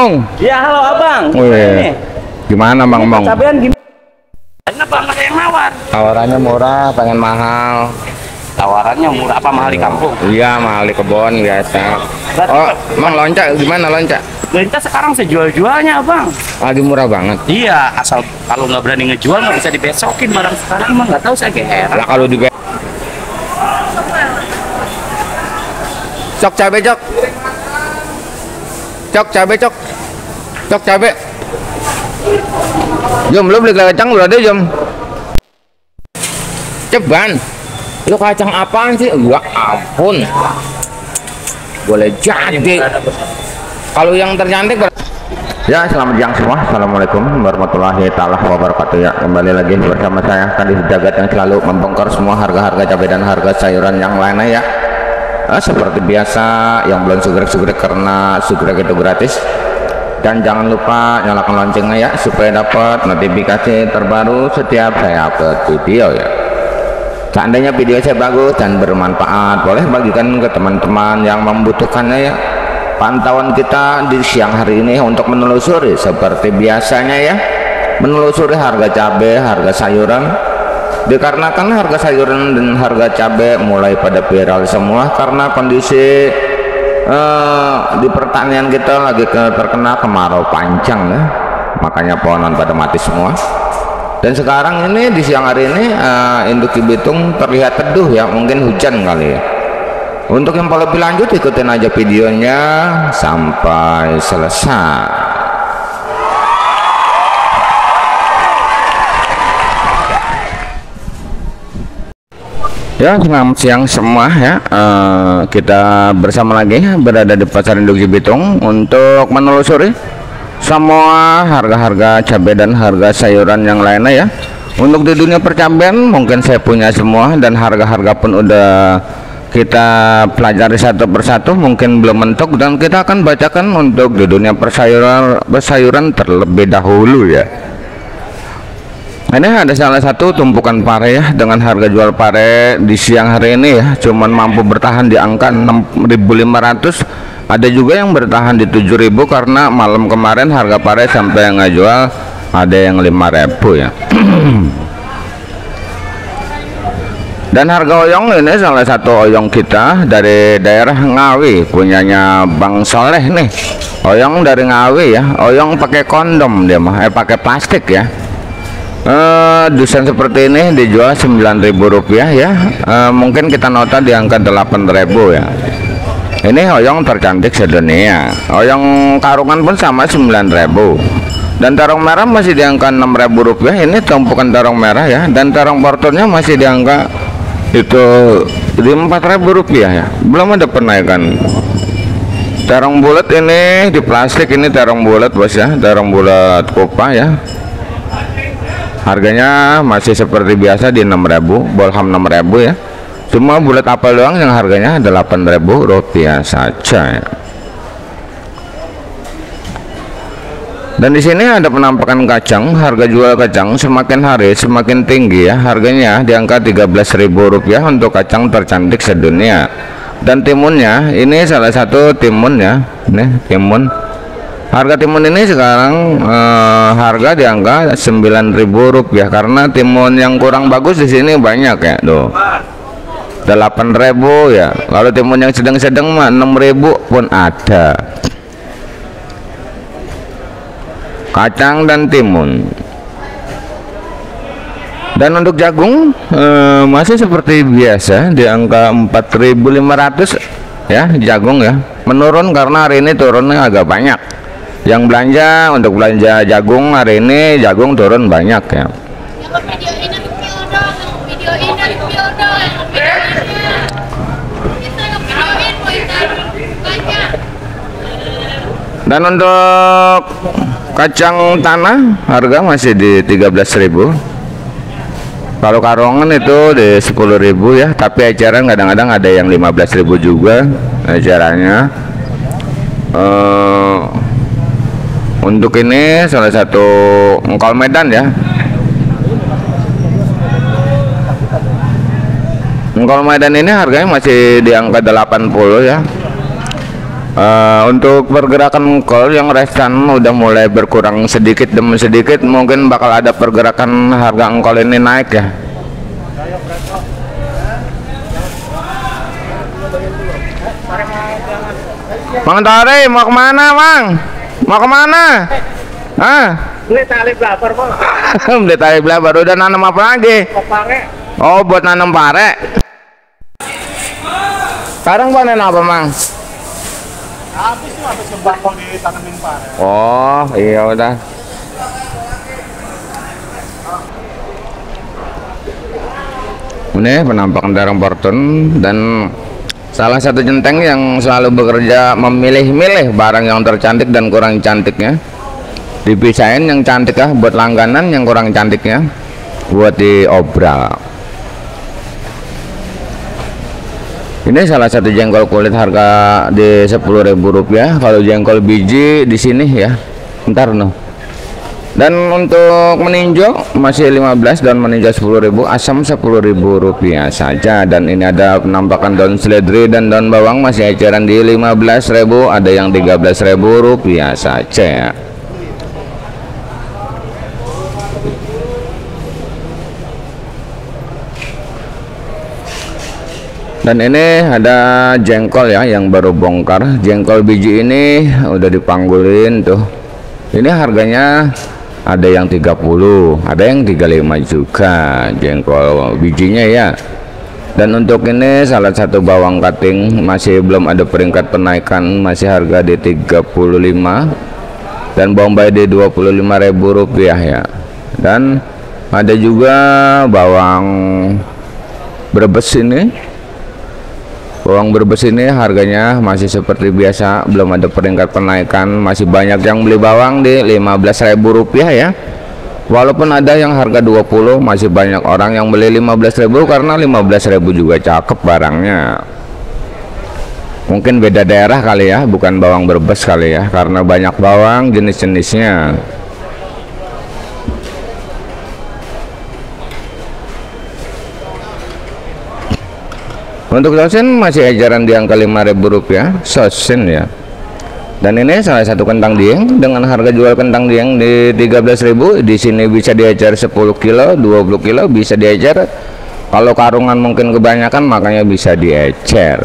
Iya, halo abang. Wih, gimana Bang Mong? Cabean gimana? Kenapa nggak ada yang nawar? Tawarannya murah, pengen mahal. Tawarannya murah apa mahal di kampung? Iya, mahal di kebon biasa. Oh, Mang loncat gimana loncat? Kita sekarang sejual-jualnya abang. Lagi murah banget. Iya, asal kalau nggak berani ngejual nggak bisa dibesokin barang sekarang mah nggak tahu saya heran. Lah kalau di cok cabe cok. Cok cabe cok. Cok cabe. Jom lu beli kacang lu ada jom. Ceban. Lu kacang apaan sih? Ya ampun. Boleh jadi. Kalau yang tercantik ya, selamat siang semua. Assalamualaikum warahmatullahi wabarakatuh. Ya, kembali lagi bersama saya Kadis Jagat yang selalu membongkar semua harga-harga cabai dan harga sayuran yang lainnya ya. Seperti biasa, yang belum sugrek-sugrek karena sugrek itu gratis. Dan jangan lupa nyalakan loncengnya ya, supaya dapat notifikasi terbaru setiap saya upload video ya. Seandainya video saya bagus dan bermanfaat, boleh bagikan ke teman-teman yang membutuhkannya ya. Pantauan kita di siang hari ini untuk menelusuri seperti biasanya ya, menelusuri harga cabai, harga sayuran. Dikarenakan harga sayuran dan harga cabai mulai pada viral semua karena kondisi di pertanian kita lagi terkena kemarau panjang ya, makanya pohonan pada mati semua. Dan sekarang ini di siang hari ini induk Cibitung terlihat teduh ya, mungkin hujan kali ya. Untuk yang lebih lanjut ikutin aja videonya sampai selesai. Ya, selamat siang semua ya. Kita bersama lagi berada di Pasar Induk Cibitung untuk menelusuri semua harga-harga cabai dan harga sayuran yang lainnya ya. Untuk di dunia percabean mungkin saya punya semua, dan harga-harga pun udah kita pelajari satu persatu, mungkin belum mentok, dan kita akan bacakan untuk di dunia sayuran terlebih dahulu ya. Ini ada salah satu tumpukan pare ya, dengan harga jual pare di siang hari ini ya cuman mampu bertahan di angka 6.500. Ada juga yang bertahan di 7.000 karena malam kemarin harga pare sampai nggak jual ada yang 5.000 ya. Dan harga oyong ini salah satu oyong kita dari daerah Ngawi, punyanya Bang Soleh nih. Oyong dari Ngawi ya, oyong pakai kondom dia mah, pakai plastik ya. Desain seperti ini dijual Rp9.000 ya. Mungkin kita nota di angka 8.000 ya. Ini oyong tercantik sedunia. Oyong karungan pun sama 9.000. Dan tarung merah masih di angka Rp6.000. Ini tumpukan tarung merah ya. Dan tarung portonnya masih di angka itu di Rp4.000 ya. Belum ada penaikan. Tarung bulat ini di plastik, ini tarung bulat bos ya, tarung bulat kupa ya. Harganya masih seperti biasa di 6.000, bolham 6.000 ya. Cuma bulat apel doang yang harganya Rp8.000 saja ya. Dan di sini ada penampakan kacang. Harga jual kacang semakin hari semakin tinggi ya. Harganya di angka Rp13.000 untuk kacang tercantik sedunia. Dan timunnya ini salah satu timun ya. Nih timun. Harga timun ini sekarang harga di angka Rp9.000 karena timun yang kurang bagus di sini banyak ya tuh. 8.000 ya. Kalau timun yang sedang-sedang mah 6.000 pun ada. Kacang dan timun. Dan untuk jagung masih seperti biasa di angka 4.500 ya jagung ya. Menurun karena hari ini turunnya agak banyak. Yang belanja untuk belanja jagung hari ini jagung turun banyak ya. Dan untuk kacang tanah harga masih di 13.000. Kalau karungan itu di 10.000 ya, tapi eceran kadang-kadang ada yang 15.000 juga ecerannya. Untuk ini salah satu engkol Medan ya. Engkol Medan ini harganya masih di angka 80 ya. Untuk pergerakan kol yang restan udah mulai berkurang sedikit demi sedikit, mungkin bakal ada pergerakan harga engkol ini naik ya. Mang Tari mau kemana, Mang? Mau kemana? Beli tali blabar, Bang. Beli tali blabar. Udah nanam apa lagi? Pare. Oh, buat nanam pare. Sekarang panen apa, Mang? Habis kembang mau ditanamin pare. Oh, iya udah. Ini penampakan darang Portun, dan salah satu centeng yang selalu bekerja memilih-milih barang yang tercantik dan kurang cantiknya, dipisahin yang cantik ya buat langganan, yang kurang cantiknya buat diobral. Ini salah satu jengkol kulit harga di Rp10.000. Kalau jengkol biji di sini ya, ntar no. Dan untuk meninjau masih 15, daun meninjau 10.000, asam Rp10.000 saja. Dan ini ada penampakan daun seledri dan daun bawang masih eceran di 15.000, ada yang Rp13.000 saja ya. Dan ini ada jengkol ya yang baru bongkar. Jengkol biji ini udah dipanggulin tuh. Ini harganya ada yang 30, ada yang 35 juga jengkol bijinya ya. Dan untuk ini salah satu bawang cutting masih belum ada peringkat penaikan, masih harga di 35, dan bawang bay di Rp25.000 ya. Dan ada juga bawang Brebes ini. Bawang Brebes ini harganya masih seperti biasa, belum ada peringkat penaikan, masih banyak yang beli bawang di Rp15.000 ya. Walaupun ada yang harga 20, masih banyak orang yang beli 15.000 karena 15.000 juga cakep barangnya. Mungkin beda daerah kali ya, bukan bawang Brebes kali ya, karena banyak bawang jenis-jenisnya. Untuk sosin masih ejaran di angka Rp5.000 sosin ya. Dan ini salah satu kentang dieng dengan harga jual kentang dieng di 13.000. Di sini bisa diejar 10 kilo, 20 kilo bisa diejar. Kalau karungan mungkin kebanyakan, makanya bisa diecer.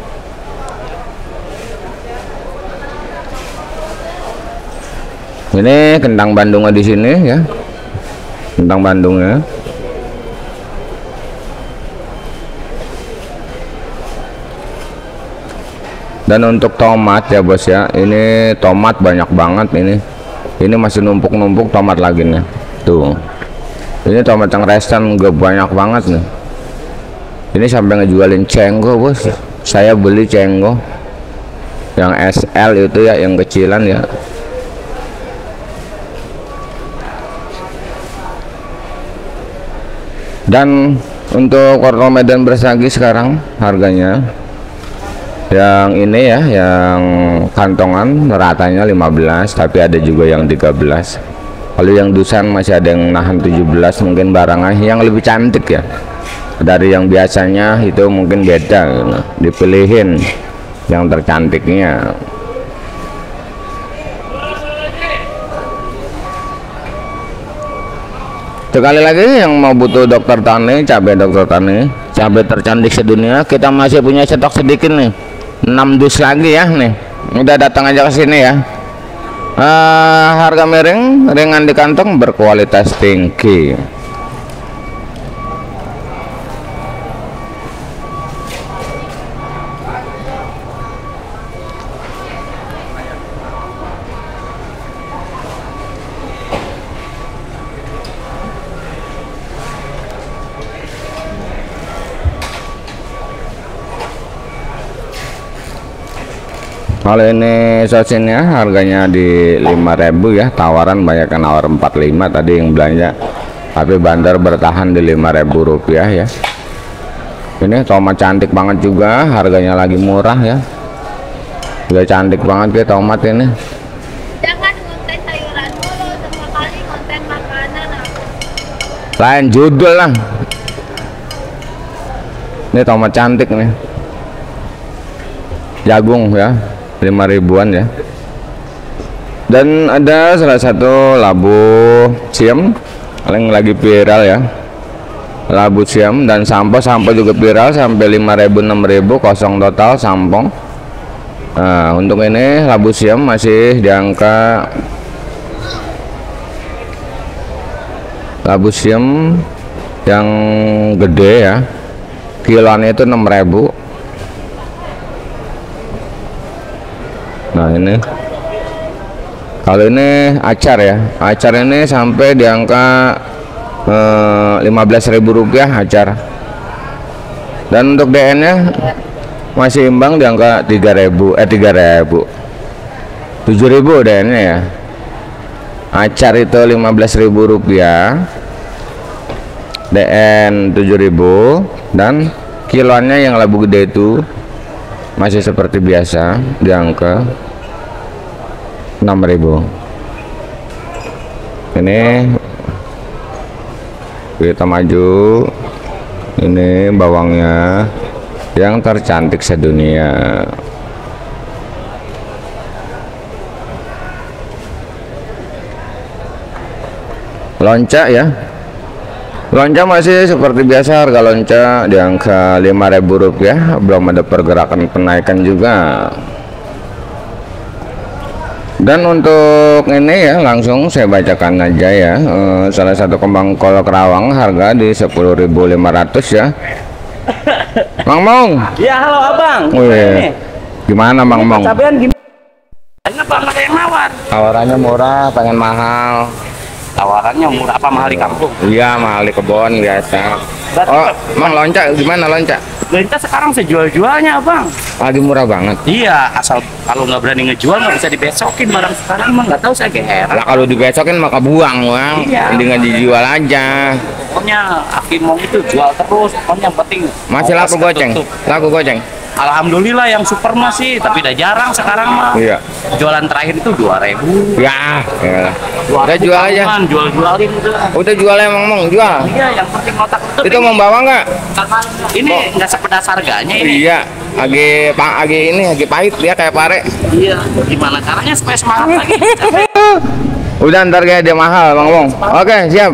Ini kentang Bandungnya di sini ya. Kentang Bandungnya. Dan untuk tomat ya bos ya, ini tomat banyak banget ini masih numpuk-numpuk tomat lagi nih tuh. Ini tomat yang restan juga banyak banget nih. Ini sampai ngejualin cenggo bos. Saya beli cenggo yang SL itu ya, yang kecilan ya. Dan untuk wortel Medan bersagi sekarang harganya yang ini ya, yang kantongan ratanya 15, tapi ada juga yang 13. Kalau yang dusan masih ada yang nahan 17, mungkin barangnya yang lebih cantik ya dari yang biasanya, itu mungkin beda gitu. Dipilihin yang tercantiknya. Sekali lagi yang mau butuh dokter tani, cabai dokter tani, cabai tercantik sedunia, kita masih punya stok sedikit nih, 6 dus lagi ya nih. Udah datang aja ke sini ya. Harga miring, ringan di kantong, berkualitas tinggi. Kalau ini sosinnya harganya di 5.000 ya, tawaran banyak yang nawar 45 tadi yang belanja, tapi bandar bertahan di Rp5.000 ya. Ini tomat cantik banget juga, harganya lagi murah ya. Udah cantik banget ya tomat ini. Jangan konten sayuran dulu, sekali konten makanan. Lain judul lah. Ini tomat cantik nih. Jagung ya. 5.000-an ya. Dan ada salah satu labu siam yang lagi viral ya, labu siam. Dan sampo juga viral sampai 5.000 6.000 kosong total sampong. Nah, untuk ini labu siam masih di angka, labu siam yang gede ya, kiloannya itu 6.000. Nah ini kalau ini acar ya, acar ini sampai di angka 15.000 rupiah acar. Dan untuk DN nya masih imbang di angka 7.000 DN nya ya. Acar itu 15.000 rupiah, DN 7.000, dan kiloannya yang labu gede itu masih seperti biasa di angka 6.000. Ini kita maju, ini bawangnya yang tercantik sedunia. Lonca ya, lonca masih seperti biasa, harga lonca di angka 5.000 rupiah, belum ada pergerakan penaikan juga. Dan untuk ini ya, langsung saya bacakan aja ya. Salah satu kembang kol Kerawang harga di 10.500 ya. Mang Mong. Ya halo abang. Wih, gimana Mang Mong? Cabean gimana? Kenapa nggak ada yang nawar? Tawarannya murah, pengen mahal. Tawarannya murah apa mahal di kampung? Iya, mahal di kebon biasa. Oh, Mang lonca gimana lonca? Lonca sekarang sejual-jualnya abang. Lagi murah banget. Iya, asal kalau nggak berani ngejual nggak bisa dibesokin barang sekarang mah, nggak tahu saya heran. Lah kalau dibesokin maka buang, Bang. Iya. Mendingan dijual aja. Pokoknya Hakim mau itu jual terus, pokoknya yang penting. Masih laku goceng. Laku goceng. Alhamdulillah yang super masih, tapi udah jarang sekarang mah. Iya. Jualan terakhir itu 2.000. Ya, udah jual aja. Jual-jualin udah. Udah jual emang Mong, jual. Iya, yang penting otak Itu mau bawa nggak? Ini nggak sepedas harganya ini. Iya, lagi pahit dia kayak pare. Iya, gimana caranya supaya semangat lagi? Udah ntar kayak dia mahal Bang Mong. Oke, siap.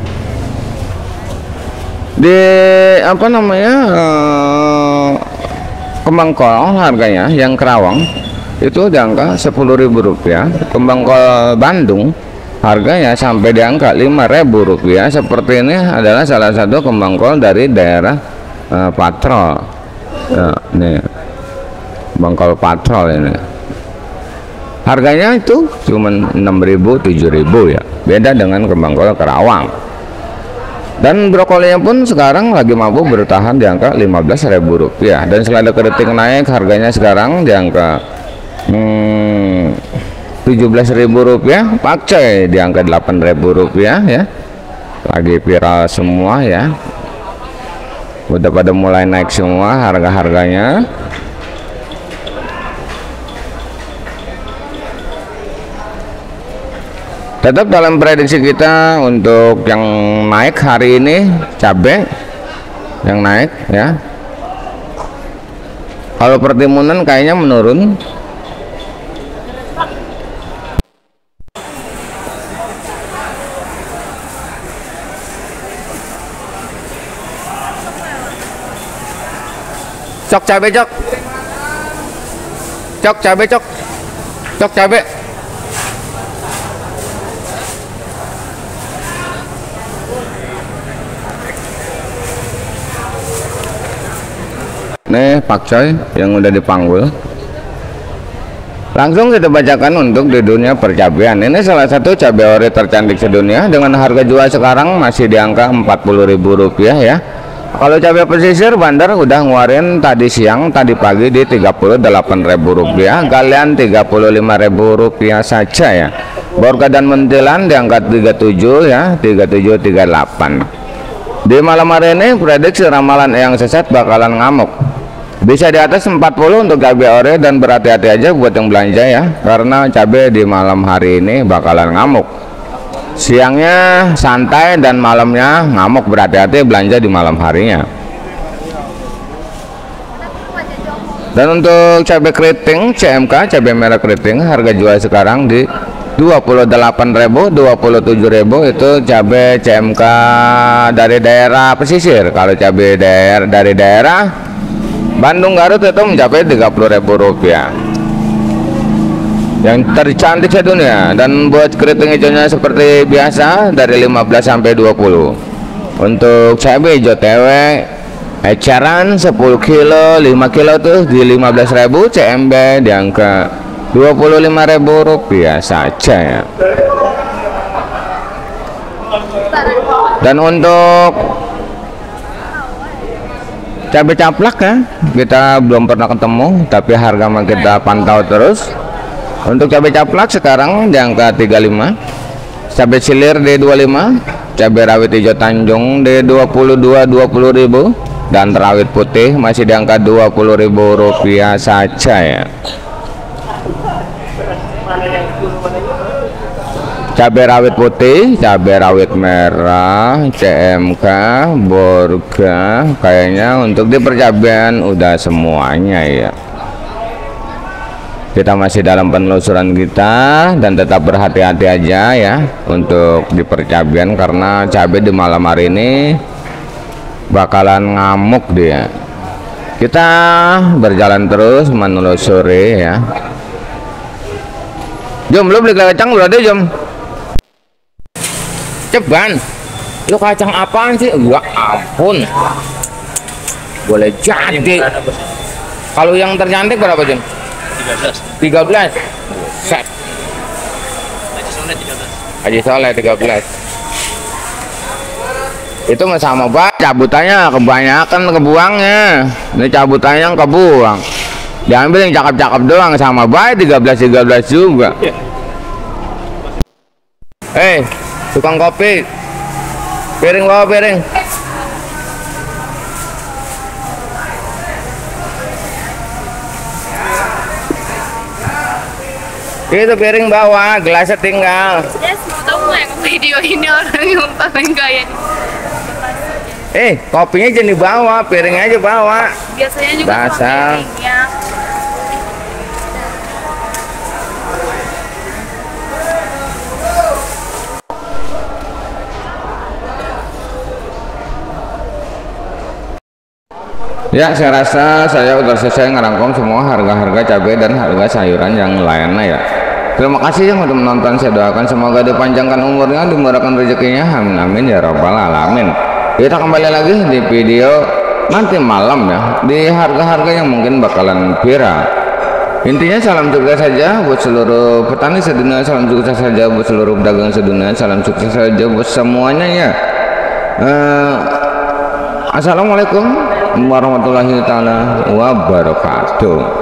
Di apa namanya? Kembang kol harganya yang Kerawang itu di angka 10.000 rupiah. Kembang kol Bandung harganya sampai di angka 5.000 rupiah. Seperti ini adalah salah satu kembang kol dari daerah Patrol. Nah, nih kembang kol Patrol ini. Harganya itu cuma 6.000 7.000 ya. Beda dengan kembang kol Kerawang. Dan brokolinya pun sekarang lagi mampu bertahan di angka 15.000 rupiah. Dan selada keriting naik, harganya sekarang di angka 17.000 rupiah. Pakcoy di angka 8.000 rupiah ya. Lagi viral semua ya. Udah pada mulai naik semua harga-harganya. Tetap dalam prediksi kita untuk yang naik hari ini cabai yang naik ya. Kalau pertimunan kayaknya menurun. Cok cabai cok. Cok cabai cok. Cok cabai. Nih pakcoy yang udah dipanggul. Langsung kita bacakan untuk di dunia percabean. Ini salah satu cabai ori tercantik sedunia dengan harga jual sekarang masih di angka 40.000 rupiah ya. Kalau cabai pesisir bandar udah ngeluarin tadi siang, tadi pagi di 38.000 rupiah, galian 35.000 rupiah saja ya. Borga dan mentilan di angka 37 ya, 37 38. Di malam hari ini prediksi ramalan yang sesat bakalan ngamuk. Bisa di atas 40 untuk cabai ori, dan berhati-hati aja buat yang belanja ya, karena cabai di malam hari ini bakalan ngamuk. Siangnya santai dan malamnya ngamuk, berhati-hati belanja di malam harinya. Dan untuk cabai keriting CMK, cabai merah keriting, harga jual sekarang di 28.000, 27.000 itu cabai CMK dari daerah pesisir. Kalau cabai dari daerah Bandung Garut itu mencapai Rp30.000 yang tercantik sedunia. Dan buat keriting hijaunya seperti biasa dari 15 sampai 20. Untuk cabai hijau tewek eceran 10 kilo 5 kilo tuh di 15.000, CMB di angka Rp25.000 saja ya. Dan untuk cabai caplak ya, kita belum pernah ketemu, tapi harga kita pantau terus. Untuk cabai caplak sekarang di angka 35, cabai silir di 25, cabai rawit hijau Tanjung di 20.000, dan rawit putih masih di angka Rp20.000 saja ya. Cabai rawit putih, cabai rawit merah, CMK, Borga, kayaknya untuk di percabean udah semuanya ya. Kita masih dalam penelusuran kita dan tetap berhati-hati aja ya untuk di percabean, karena cabai di malam hari ini bakalan ngamuk dia. Kita berjalan terus menelusuri ya. Jom, lu beli kacang belum ada, Jom? Ceban, lu kacang apaan sih? Ya ampun, boleh jadi. Kalau yang tercantik berapa, Jom? 13. Set. Haji Soleh 13. Itu sama banget cabutannya, kebanyakan kebuangnya. Ini cabutannya yang kebuang, diambil yang cakep-cakep doang, sama baik 13 juga. Tukang kopi, piring bawa piring. Itu piring bawa, gelasnya tinggal. Yes, mau tahu nggak yang video ini orang yang paling kaya nih? Kopinya jangan dibawa, piringnya aja bawa. Biasanya juga dasar piringnya. Ya, saya rasa saya udah selesai ngerangkum semua harga-harga cabai dan harga sayuran yang lainnya ya. Terima kasih yang sudah menonton. Saya doakan semoga dipanjangkan umurnya, dimurahkan rezekinya, amin amin ya rabbal alamin. Kita kembali lagi di video nanti malam ya, di harga-harga yang mungkin bakalan viral. Intinya salam sukses saja buat seluruh petani sedunia, salam sukses saja buat seluruh pedagang sedunia, salam sukses saja buat semuanya ya. Assalamualaikum warahmatullahi taala wabarakatuh.